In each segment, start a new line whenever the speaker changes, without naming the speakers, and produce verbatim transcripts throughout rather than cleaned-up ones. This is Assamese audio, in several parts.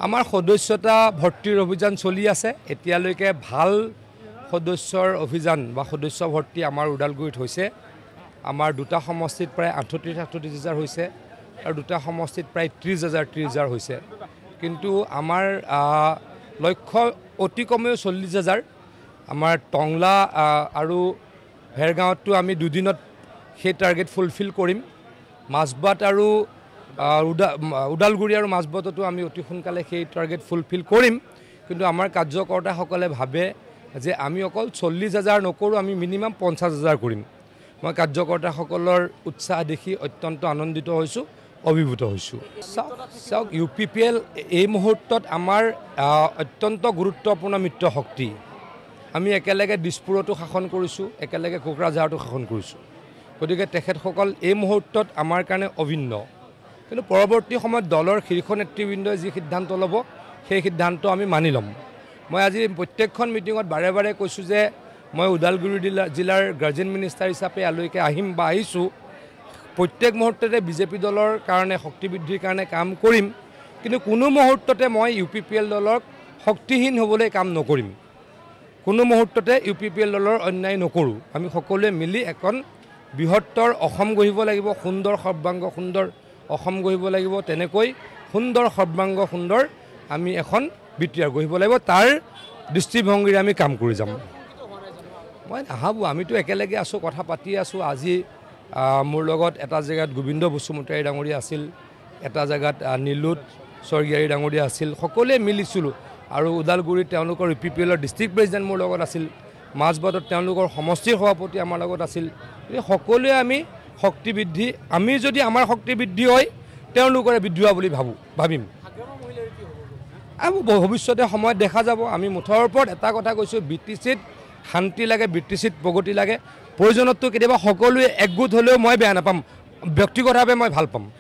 আমাৰ সদস্যতা ভৰ্তিৰ অভিযান চলি আছে এতিয়ালৈকে ভাল সদস্যৰ অভিযান বা সদস্য ভৰ্তি আমাৰ উদালগুৰিত হৈছে আমাৰ দুটা সমষ্টিত প্ৰায় আঠত্ৰিছ আঠত্ৰিছ হাজাৰ হৈছে আৰু দুটা সমষ্টিত প্ৰায় ত্ৰিছ হাজাৰ ত্ৰিছ হাজাৰ হৈছে কিন্তু আমাৰ লক্ষ্য অতি কমেও চল্লিছ হাজাৰ আমাৰ টংলা আৰু ভেৰগাঁৱতো আমি দুদিনত সেই টাৰ্গেট ফুলফিল কৰিম মাছবাট আৰু উদালগুৰি আৰু মাছবাটতো আমি অতি সোনকালে সেই টাৰ্গেট ফুলফিল কৰিম কিন্তু আমাৰ কাৰ্যকৰ্তাসকলে ভাবে যে আমি অকল চল্লিছ হাজাৰ নকৰোঁ আমি মিনিমাম পঞ্চাছ হাজাৰ কৰিম মই কাৰ্যকৰ্তাসকলৰ উৎসাহ দেখি অত্যন্ত আনন্দিত হৈছোঁ অভিভূত হৈছোঁ চাওক ইউ পি পি এল এই মুহূৰ্তত আমাৰ অত্যন্ত গুৰুত্বপূৰ্ণ মিত্ৰ শক্তি আমি একেলগে দিছপুৰতো শাসন কৰিছোঁ একেলগে কোকৰাঝাৰতো শাসন কৰিছোঁ গতিকে তেখেতসকল এই মুহূৰ্তত আমাৰ কাৰণে অভিন্ন কিন্তু পৰৱৰ্তী সময়ত দলৰ শীৰ্ষ নেতৃবৃন্দই যি সিদ্ধান্ত ল'ব সেই সিদ্ধান্ত আমি মানি ল'ম মই আজি প্ৰত্যেকখন মিটিঙত বাৰে বাৰে কৈছোঁ যে মই উদালগুৰি জিলাৰ গাৰ্জেন মিনিষ্টাৰ হিচাপে ইয়ালৈকে আহিম বা আহিছোঁ প্ৰত্যেক মুহূৰ্ততে বিজেপি দলৰ কাৰণে শক্তি বৃদ্ধিৰ কাৰণে কাম কৰিম কিন্তু কোনো মুহূৰ্ততে মই ইউ পি পি এল দলক শক্তিহীন হ'বলৈ কাম নকৰিম কোনো মুহূৰ্ততে ইউ পি পি এল দলৰ অন্যায় নকৰোঁ আমি সকলোৱে মিলি এখন বৃহত্তৰ অসম গঢ়িব লাগিব সুন্দৰ সৰ্বাংগ সুন্দৰ অসম গঢ়িব লাগিব তেনেকৈ সুন্দৰ সৰ্বাংগ সুন্দৰ আমি এখন বিটিআৰ গঢ়িব লাগিব তাৰ দৃষ্টিভংগীৰে আমি কাম কৰি যাম মই নাভাবোঁ আমিতো একেলগে আছোঁ কথা পাতি আছোঁ আজি মোৰ লগত এটা জেগাত গোবিন্দ বসুমতাৰী ডাঙৰীয়া আছিল এটা জেগাত নীলোৎ স্বৰ্গীয়াৰী ডাঙৰীয়া আছিল সকলোৱে মিলিছিলোঁ আৰু উদালগুৰিত তেওঁলোকৰ ইউ পি পি এলৰ ডিষ্ট্ৰিক্ট প্ৰেচিডেণ্ট মোৰ লগত আছিল মাজবাটত তেওঁলোকৰ সমষ্টিৰ সভাপতি আমাৰ লগত আছিল সকলোৱে আমি শক্তি বৃদ্ধি আমি যদি আমাৰ শক্তি বৃদ্ধি হয় তেওঁলোকৰে বৃদ্ধি হোৱা বুলি ভাবোঁ ভাবিম আৰু ভৱিষ্যতে সময়ত দেখা যাব আমি মুঠৰ ওপৰত এটা কথা কৈছোঁ বি টি চিত শান্তি লাগে বি টি চিত প্ৰগতি লাগে প্ৰয়োজনততো কেতিয়াবা সকলোৱে একগোট হ'লেও মই বেয়া নাপাম ব্যক্তিগতভাৱে মই ভাল পাম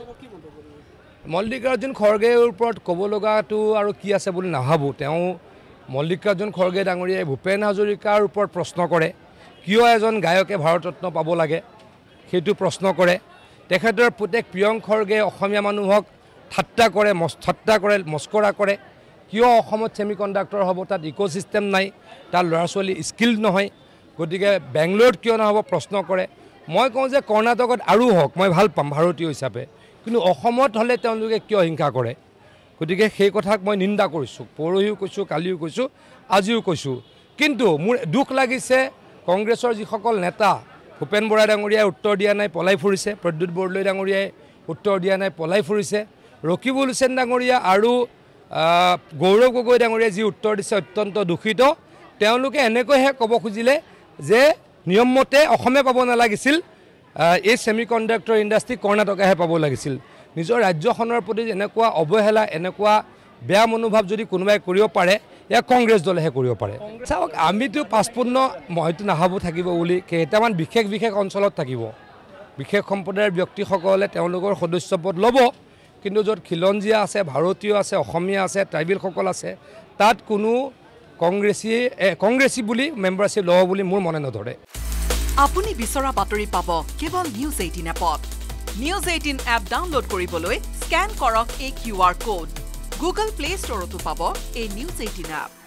মল্লিকাৰ্জুন খৰ্গেৰ ওপৰত ক'ব লগাটো আৰু কি আছে বুলি নাভাবোঁ তেওঁ মল্লিকাৰ্জুন খৰ্গে ডাঙৰীয়াই ভূপেন হাজৰিকাৰ ওপৰত প্ৰশ্ন কৰে কিয় এজন গায়কে ভাৰত ৰত্ন পাব লাগে সেইটো প্ৰশ্ন কৰে তেখেতৰ পুতেক প্ৰিয়ংক খৰ্গে অসমীয়া মানুহক ঠাট্টা কৰে ঠাট্টা কৰে মস্কৰা কৰে কিয় অসমত ছেমি কণ্ডাক্টৰ হ'ব তাত ইক'চিষ্টেম নাই তাৰ ল'ৰা ছোৱালী স্কিল নহয় গতিকে বেংগলোৰত কিয় নহ'ব প্ৰশ্ন কৰে মই কওঁ যে কৰ্ণাটকত আৰু হওক মই ভাল পাম ভাৰতীয় হিচাপে কিন্তু অসমত হ'লে তেওঁলোকে কিয় হিংসা কৰে গতিকে সেই কথাক মই নিন্দা কৰিছোঁ পৰহিও কৈছোঁ কালিও কৈছোঁ আজিও কৈছোঁ কিন্তু মোৰ দুখ লাগিছে কংগ্ৰেছৰ যিসকল নেতা ভূপেন বৰা ডাঙৰীয়াই উত্তৰ দিয়া নাই পলাই ফুৰিছে প্ৰদ্যুৎ বৰদলৈ ডাঙৰীয়াই উত্তৰ দিয়া নাই পলাই ফুৰিছে ৰকিবুল হুছেইন ডাঙৰীয়া আৰু গৌৰৱ গগৈ ডাঙৰীয়াই যি উত্তৰ দিছে অত্যন্ত দুখিত তেওঁলোকে এনেকৈহে ক'ব খুজিলে যে নিয়মমতে অসমে পাব নালাগিছিল এই ছেমি কণ্ডাক্টৰ ইণ্ডাষ্ট্ৰি কৰ্ণাটকেহে পাব লাগিছিল নিজৰ ৰাজ্যখনৰ প্ৰতি এনেকুৱা অৱহেলা এনেকুৱা বেয়া মনোভাৱ যদি কোনোবাই কৰিব পাৰে এয়া কংগ্ৰেছ দলেহে কৰিব পাৰে চাওক আমিতো পাঁচপন্ন হয়তো নাভাবোঁ থাকিব বুলি কেইটামান বিশেষ বিশেষ অঞ্চলত থাকিব বিশেষ সম্প্ৰদায়ৰ ব্যক্তিসকলে তেওঁলোকৰ সদস্যপদ ল'ব কিন্তু য'ত খিলঞ্জীয়া আছে ভাৰতীয় আছে অসমীয়া আছে ট্ৰাইবেলসকল আছে তাত কোনো কংগ্ৰেছী কংগ্ৰেছী বুলি মেম্বাৰশ্বিপ ল'ব বুলি মোৰ মনে নধৰে
আপুনি বিচৰা বাতৰি পাব কেৱল নিউজ এইটিন এপত নিউজ এইটিন এপ ডাউনলোড কৰিবলৈ স্কেন কৰক এই Q R code Google Play ষ্টৰতো পাব এই নিউজ এইটিন এপ